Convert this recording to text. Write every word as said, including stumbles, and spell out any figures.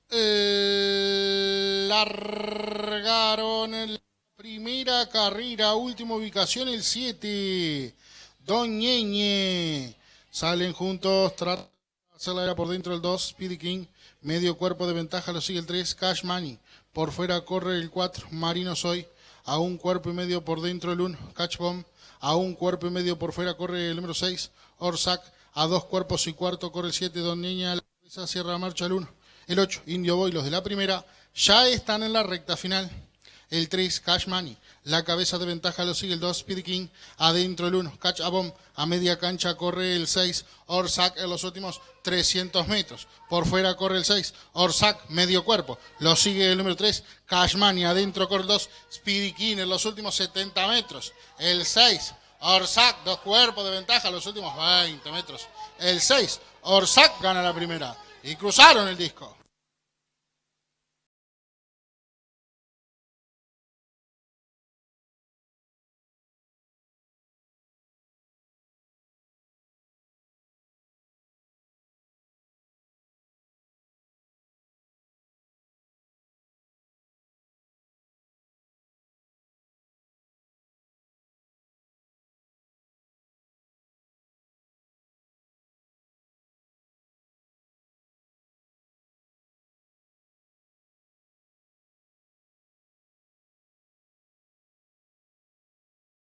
Eh, largaron la primera carrera, última ubicación el siete. Don Ñeñe. Salen juntos, trata de hacerla por dentro el dos, Speedy King. Medio cuerpo de ventaja lo sigue el tres, Cash Money. Por fuera corre el cuatro, Marino Soy. A un cuerpo y medio por dentro el uno, Catch Bomb. A un cuerpo y medio por fuera corre el número seis, Orsac. A dos cuerpos y cuarto corre el siete, Don Ñeñe. A la cabeza cierra la marcha el uno. El ocho, Indio Boy, los de la primera, ya están en la recta final. El tres, Cash Money. La cabeza de ventaja lo sigue el dos, Speedy King. Adentro el uno, Catch a Bomb. A media cancha corre el seis, Orsac en los últimos trescientos metros. Por fuera corre el seis, Orsac, medio cuerpo. Lo sigue el número tres, Cash Money. Adentro corre el dos, Speedy King en los últimos setenta metros. El seis, Orsac, dos cuerpos de ventaja en los últimos veinte metros. El seis, Orsac gana la primera. Y cruzaron el disco.